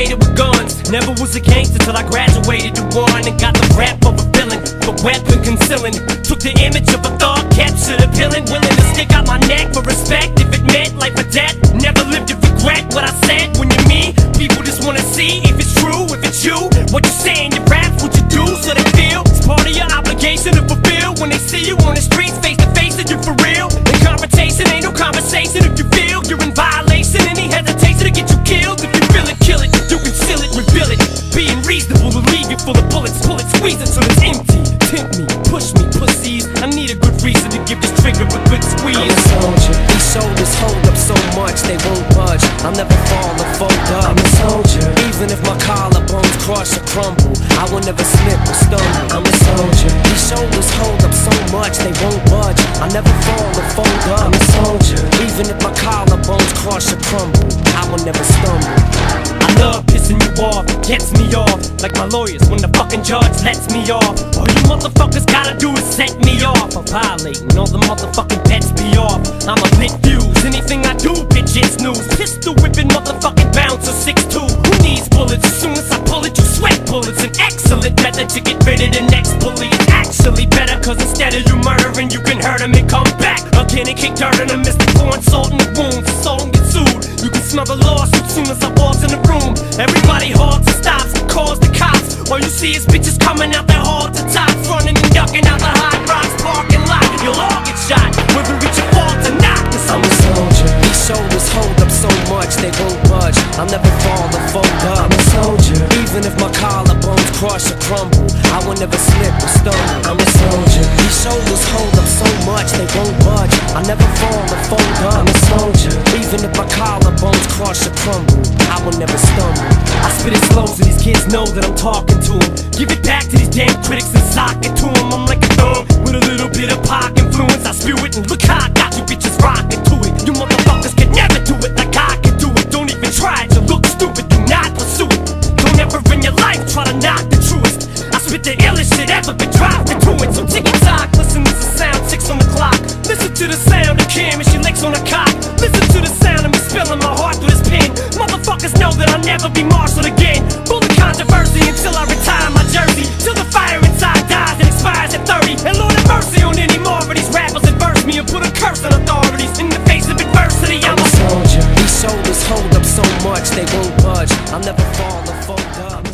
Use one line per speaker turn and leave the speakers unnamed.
associated with guns. Never was a gangster till I graduated to one and got the rap of a villain, the weapon concealing. Took the image of a thug, captured a villain, willing to stick out my neck for respect if it meant life or death. Never lived to regret what I said. When you're me, people just wanna see if it's true, if it's you. What you say in your raps, what you do, so they feel it's part of your obligation to fulfill. When they see you on the streets, face to face, and you're for real. The confrontation ain't no conversation. If you feel you're in violation, any hesitation to get you killed. If you feel it, kill it. You conceal it, reveal it. Being reasonable to leave you full of bullets. Pull it, squeeze it till it's empty. Tempt me, push me, pussies. I need a good reason to give this trigger a good squeeze.
I'm a soldier. These shoulders hold up so much they won't budge. I'll never fall or fold up. I'm a soldier. Even if my collarbones crush or crumble, I will never slip or stumble. I'm a soldier. These shoulders hold up so much they won't budge. I'll never fall or fold up. I'm a soldier. Even if my collarbones crush or crumble, I will never stumble.
I love pissing you off, gets me off. Like my lawyers when the fucking judge lets me off. All you motherfuckers gotta do is set me off. I'm violating all the motherfucking pets be off. I'm a lit fuse, anything I do, bitch, it's news. Pistol whipping motherfucking bouncer 6'2". Who needs bullets? As soon as I pull it, you sweat bullets. An excellent method to get rid of the next bully. It's actually better, cause instead of you murdering, you can hurt him and come back again and kick dirt in him. Mr. Pouring salt in the wounds, the soul and get sued. You can smell the lawsuit soon as I walk in the room. Everybody halts and stops, calls the cops. All you see is bitches coming out their hall to tops, running and ducking out the Hot Rocks parking lot. You'll all get shot, whether it's your fault or not. Cause
I'm a soldier. These shoulders hold up so much they won't budge. I'll never fall or fold up. I'm a soldier. Even if my collarbones crush or crumble, I will never slip or stumble. I'm a soldier. These shoulders hold up so much they won't budge. I'll never fall or fold up. I'm a soldier. Even if my collarbones crush or crumble, I will never stumble. I spit it slow so these kids know that I'm talking to them. Give it back to these damn critics and sock it to them. I'm like a thug with a little bit of pop influence. I spew it and look how I got you bitches rocking to it. You motherfuckers can never do it like I can do it. Don't even try it, you look stupid, do not pursue it. Don't ever in your life try to knock the truest. I spit the illest shit ever been dropped into it. So tick-tock, listen to the sound, 6 on the clock. Listen to the sound of Kim and she licks on the cock. Listen to the sound of me spilling my heart through this pen. Motherfuckers know that I'll never be marshaled again. Full of controversy until I retire my jersey. Till the fire inside dies and expires at 30. And Lord have mercy on any more of these rappers that verse me and put a curse on authorities. In the face of adversity, I'm a soldier. These shoulders hold up so much they won't budge. I'll never fall or fold up.